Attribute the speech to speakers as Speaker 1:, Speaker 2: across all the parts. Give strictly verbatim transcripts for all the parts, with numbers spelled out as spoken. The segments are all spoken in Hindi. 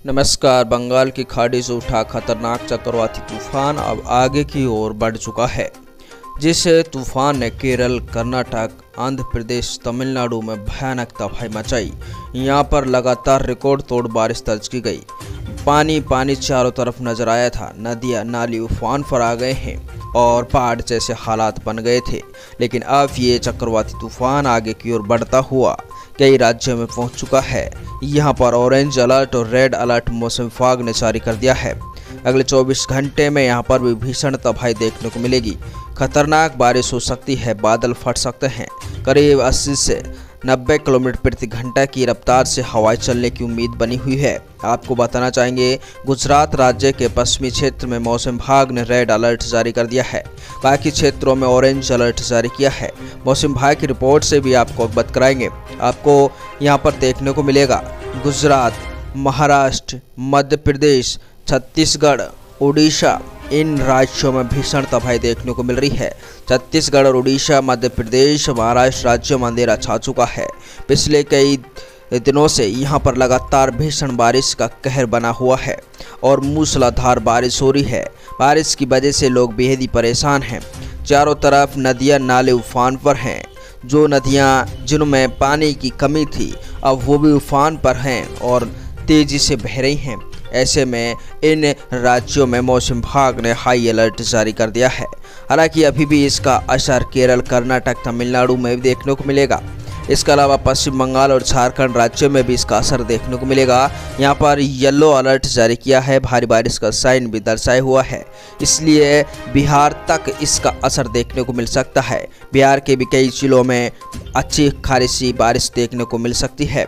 Speaker 1: नमस्कार। बंगाल की खाड़ी से उठा खतरनाक चक्रवाती तूफान अब आगे की ओर बढ़ चुका है, जिससे तूफान ने केरल, कर्नाटक, आंध्र प्रदेश, तमिलनाडु में भयानक तबाही मचाई। यहां पर लगातार रिकॉर्ड तोड़ बारिश दर्ज की गई। पानी पानी चारों तरफ नजर आया था। नदियां नाली उफान पर आ गए हैं और बाढ़ जैसे हालात बन गए थे। लेकिन अब ये चक्रवाती तूफान आगे की ओर बढ़ता हुआ कई राज्यों में पहुंच चुका है। यहां पर ऑरेंज अलर्ट और रेड अलर्ट मौसम विभाग ने जारी कर दिया है। अगले चौबीस घंटे में यहां पर भी भीषण तबाही देखने को मिलेगी। खतरनाक बारिश हो सकती है, बादल फट सकते हैं। करीब अस्सी से नब्बे किलोमीटर प्रति घंटा की रफ्तार से हवाएं चलने की उम्मीद बनी हुई है। आपको बताना चाहेंगे, गुजरात राज्य के पश्चिमी क्षेत्र में मौसम विभाग ने रेड अलर्ट जारी कर दिया है। बाकी क्षेत्रों में ऑरेंज अलर्ट जारी किया है। मौसम विभाग की रिपोर्ट से भी आपको अवगत कराएंगे। आपको यहाँ पर देखने को मिलेगा गुजरात, महाराष्ट्र, मध्य प्रदेश, छत्तीसगढ़, उड़ीसा, इन राज्यों में भीषण तबाही देखने को मिल रही है। छत्तीसगढ़ और उड़ीसा, मध्य प्रदेश, महाराष्ट्र राज्यों में अंधेरा छा चुका है। पिछले कई दिनों से यहां पर लगातार भीषण बारिश का कहर बना हुआ है और मूसलाधार बारिश हो रही है। बारिश की वजह से लोग बेहद ही परेशान हैं। चारों तरफ नदियां नाले उफान पर हैं। जो नदियां जिनमें पानी की कमी थी, अब वो भी उफान पर हैं और तेजी से बह रही हैं। ऐसे में इन राज्यों में मौसम विभाग ने हाई अलर्ट जारी कर दिया है। हालांकि अभी भी इसका असर केरल, कर्नाटक, तमिलनाडु में भी देखने को मिलेगा। इसके अलावा पश्चिम बंगाल और झारखंड राज्यों में भी इसका असर देखने को मिलेगा। यहाँ पर येलो अलर्ट जारी किया है। भारी बारिश का साइन भी दर्शाया हुआ है, इसलिए बिहार तक इसका असर देखने को मिल सकता है। बिहार के भी कई जिलों में अच्छी खारिशी बारिश देखने को मिल सकती है।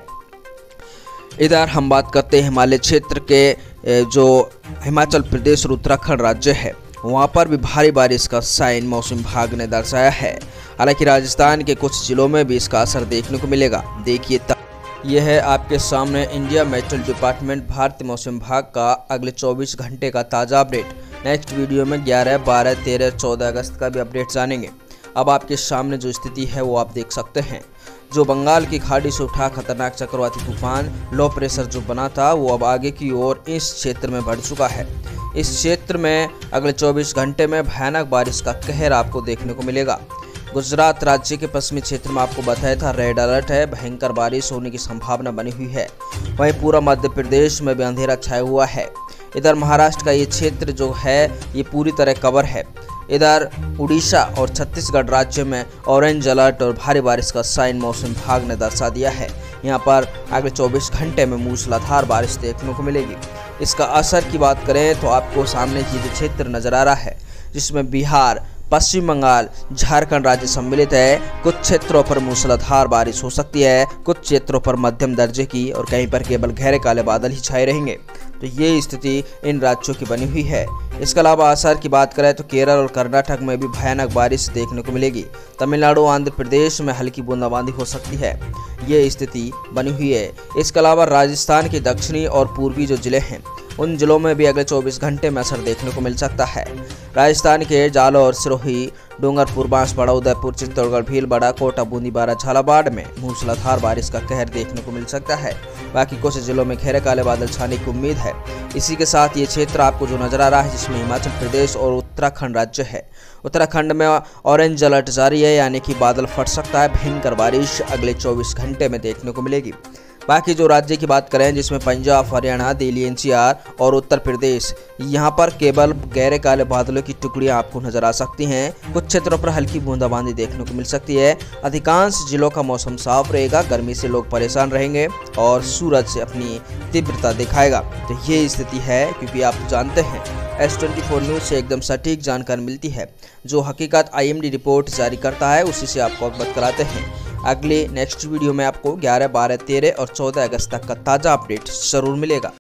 Speaker 1: इधर हम बात करते हैं हिमालय क्षेत्र के, जो हिमाचल प्रदेश और उत्तराखंड राज्य है, वहाँ पर भी भारी बारिश का साइन मौसम विभाग ने दर्शाया है। हालांकि राजस्थान के कुछ जिलों में भी इसका असर देखने को मिलेगा। देखिए, यह है आपके सामने इंडिया मेट्रोल डिपार्टमेंट भारतीय मौसम विभाग का अगले चौबीस घंटे का ताज़ा अपडेट। नेक्स्ट वीडियो में ग्यारह, बारह, तेरह, चौदह अगस्त का भी अपडेट जानेंगे। अब आपके सामने जो स्थिति है वो आप देख सकते हैं। जो बंगाल की खाड़ी से उठा खतरनाक चक्रवाती तूफान लो प्रेशर जो बना था, वो अब आगे की ओर इस क्षेत्र में बढ़ चुका है। इस क्षेत्र में अगले चौबीस घंटे में भयानक बारिश का कहर आपको देखने को मिलेगा। गुजरात राज्य के पश्चिमी क्षेत्र में आपको बताया था रेड अलर्ट है, भयंकर बारिश होने की संभावना बनी हुई है। वहीं पूरा मध्य प्रदेश में भी अंधेरा छाया हुआ है। इधर महाराष्ट्र का ये क्षेत्र जो है ये पूरी तरह कवर है। इधर उड़ीसा और छत्तीसगढ़ राज्य में ऑरेंज अलर्ट और भारी बारिश का साइन मौसम विभाग ने दर्शा दिया है। यहाँ पर अगले चौबीस घंटे में मूसलाधार बारिश देखने को मिलेगी। इसका असर की बात करें तो आपको सामने ये जो क्षेत्र नजर आ रहा है, जिसमें बिहार, पश्चिम बंगाल, झारखंड राज्य सम्मिलित है। कुछ क्षेत्रों पर मूसलाधार बारिश हो सकती है, कुछ क्षेत्रों पर मध्यम दर्जे की और कहीं पर केवल गहरे काले बादल ही छाए रहेंगे। तो ये स्थिति इन राज्यों की बनी हुई है। इसके अलावा असर की बात करें तो केरल और कर्नाटक में भी भयानक बारिश देखने को मिलेगी। तमिलनाडु, आंध्र प्रदेश में हल्की बूंदाबांदी हो सकती है। ये स्थिति बनी हुई है। इसके अलावा राजस्थान के दक्षिणी और पूर्वी जो जिले हैं, उन जिलों में भी अगले चौबीस घंटे में असर देखने को मिल सकता है। राजस्थान के जालौर, सिरोही, डूंगरपुर, बांसवाड़ा, उदयपुर, चित्तौड़गढ़, भीलवाड़ा, कोटा, बूंदीबारा, झालावाड़ में मूसलाधार बारिश का कहर देखने को मिल सकता है। बाकी कुछ जिलों में घेरे काले बादल छाने की उम्मीद है। इसी के साथ ये क्षेत्र आपको जो नजर आ रहा है, जिसमें हिमाचल प्रदेश और उत्तराखंड राज्य है, उत्तराखंड में ऑरेंज अलर्ट जारी है, यानी कि बादल फट सकता है। भयंकर बारिश अगले चौबीस घंटे में देखने को मिलेगी। बाकी जो राज्य की बात करें, जिसमें Punjab, Haryana, Delhi, N C R और उत्तर प्रदेश, यहाँ पर केवल गहरे काले बादलों की टुकड़ियाँ आपको नजर आ सकती हैं। कुछ क्षेत्रों पर हल्की बूंदाबांदी देखने को मिल सकती है। अधिकांश जिलों का मौसम साफ रहेगा। गर्मी से लोग परेशान रहेंगे और सूरज से अपनी तीव्रता दिखाएगा। तो ये स्थिति है, क्योंकि आप जानते हैं एस ट्वेंटी फोर न्यूज़ से एकदम सटीक जानकारी मिलती है। जो हकीकत आई एम डी रिपोर्ट जारी करता है, उसी से आपको अवगत कराते हैं। अगले नेक्स्ट वीडियो में आपको ग्यारह, बारह, तेरह और चौदह अगस्त तक का ताज़ा अपडेट जरूर मिलेगा।